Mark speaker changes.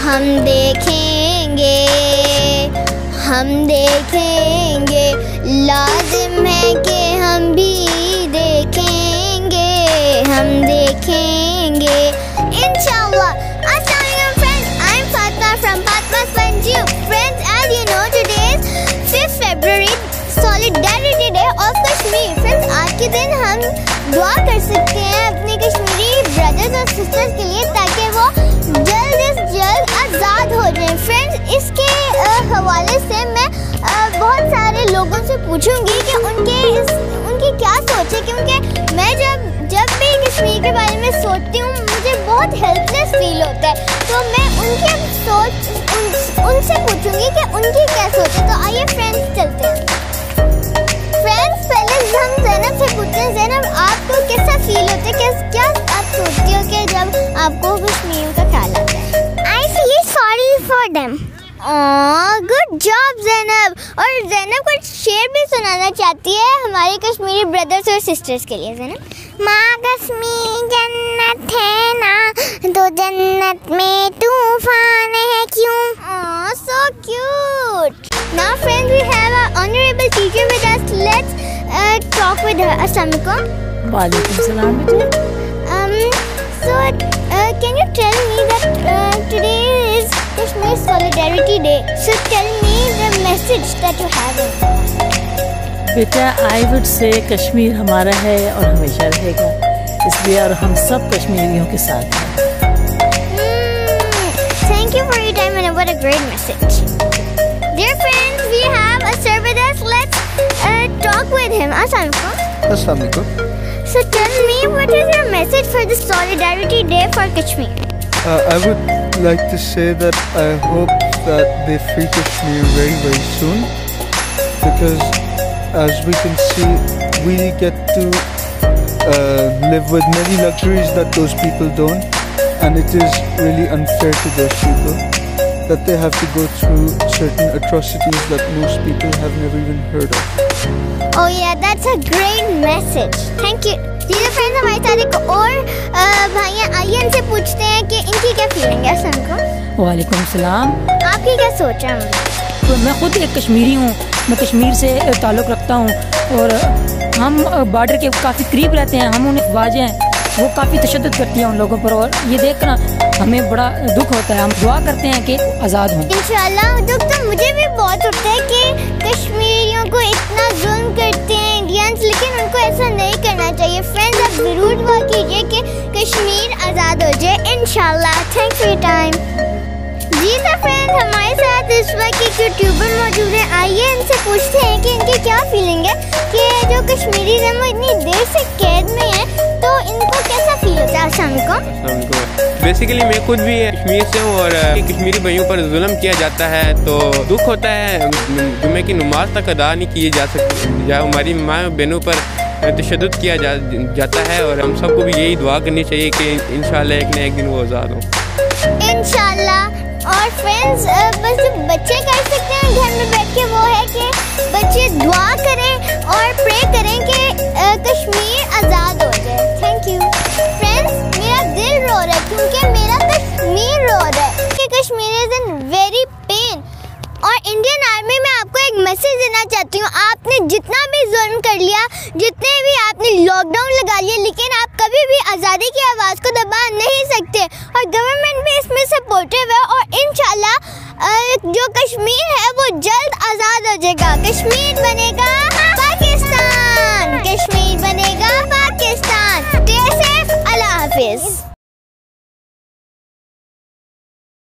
Speaker 1: हम देखेंगे, हम देखेंगे, लाजिम है कि हम भी देखेंगे, हम देखेंगे इंशाल्लाह। Assalamualaikum friends, I'm Fatma from Fatma's Fun Tube. Friends, as you know, today is 5th February, Solidarity Day of Kashmir. Friends, आज के दिन हम दुआ कर सकते हैं अपने कश्मीरी ब्रदर्स और सिस्टर्स के लिए ताकि वो जल्द से जल्द आज़ाद हो जाएं। फ्रेंड्स, इसके हवाले से मैं बहुत सारे लोगों से पूछूंगी कि उनकी क्या सोच है, क्योंकि मैं जब भी कश्मीर के बारे में सोचती हूँ मुझे बहुत हेल्पलेस फील होता है। तो मैं उनसे पूछूंगी कि उनकी क्या सोच है। तो आइए फ्रेंड्स चलते हैं। फ्रेंड्स, पहले हम ज़ैनब से पूछते हैं। ज़ैनब, आपको कैसा फील होता है, क्या आप सोचती हो कि जब आपको कश्मीर का ख्याल आता है? I feel sorry for them. Good job Zainab. और ज़ैनब कुछ शेर भी सुनाना चाहती है हमारे कश्मीरी ब्रदर्स और सिस्टर्स के लिए। ज़ैनब, माँ कश्मीर जन्नत है ना, तो जन्नत में तूफान है क्यों। So cute. Now friends, we have our honorable teacher with us. Let's talk with her. Assalamualaikum.
Speaker 2: Walaikum salam beta.
Speaker 1: Can you tell me that today is Kashmir Solidarity Day? So tell me the message that you have.
Speaker 2: बेटा, I would say Kashmir हमारा है और हमेशा रहेगा, इसलिए और हम सब कश्मीरियों के साथ हैं।
Speaker 1: Thank you for your time and what a great message. Dear friends, we have a sir with us. Let's talk with him. Assalamualaikum.
Speaker 3: Assalamualaikum.
Speaker 1: So tell me, what is your message for the Solidarity Day for Kashmir?
Speaker 3: I would like to say that I hope that they free Kashmir very, very soon, because as we can see, we get to live with many luxuries that those people don't, and it is really unfair to those people that they have to go through certain atrocities that most people have never even heard of.
Speaker 1: Oh yeah, that's a great message. Thank you. Dear friends, हमारे साथ एक और भाइयाँ आइए इनसे पूछते हैं कि इनकी क्या फीलिंग है। सबको
Speaker 2: वालेकुम सलाम।
Speaker 1: आपकी क्या सोच है?
Speaker 2: तो मैं खुद एक कश्मीरी हूँ, मैं कश्मीर से ताल्लुक़ रखता हूँ और हम बॉर्डर के काफ़ी करीब रहते हैं। हम उन्हें अफवाज हैं, वो काफ़ी तशद्दुद करती हैं उन लोगों पर, और ये देखना हमें बड़ा दुख होता है। हम दुआ करते हैं कि आज़ाद हों
Speaker 1: इंशाल्लाह। दुख तो मुझे भी बहुत होता है कि कश्मीरियों को इतना जुल्म करते हैं इंडियंस, लेकिन उनको ऐसा नहीं करना चाहिए। फ्रेंड्स, आप ज़रूर दुआ कीजिए कि कश्मीर आज़ाद हो जाए इंशाल्लाह। Thanks for your time. जी तो फ्रेंड्स, हमारे साथ इस वक्त एक यूट्यूबर मौजूद है। आइए इनसे पूछते हैं कि इनकी क्या फीलिंग है कि जो कश्मीरी हैं वो इतनी देर से कैद में है, तो इनको कैसा फील होता है? अस्सलामुअलैकुम।
Speaker 4: बेसिकली मैं खुद भी कश्मीर से हूँ और कश्मीरी भाइयों पर जुल्म किया जाता है तो दुख होता है। जुम्मे की नमाज तक अदा नहीं की जा सकती, या हमारी माँ बहनों पर तशद्दुद किया जाता है, और हम सबको भी यही दुआ करनी चाहिए कि इंशाल्लाह एक न एक दिन वो आज़ाद हो
Speaker 1: इंशाल्लाह। और फ्रेंड्स, बस जो बच्चे कर सकते हैं घर में बैठ के वो है कि बच्चे दुआ करें और प्रे करें कि कश्मीर आज़ाद हो जाए। Thank you. फ्रेंड्स, मेरा दिल रो रहा है क्योंकि मेरा कश्मीर रो रहा है कि Kashmir is in very pain. और इंडियन आर्मी में आपको एक मैसेज देना चाहती हूँ। आपने जितना भी जुल्म कर लिया, जितने भी आपने लॉकडाउन लगा लिया, लेकिन आप कभी भी आज़ादी की आवाज़ को दबा नहीं सकते, और गवर्नमेंट भी इसमें सपोर्टिव है। और इंशाल्लाह जो कश्मीर है वो जल्द आज़ाद हो जाएगा। कश्मीर बनेगा।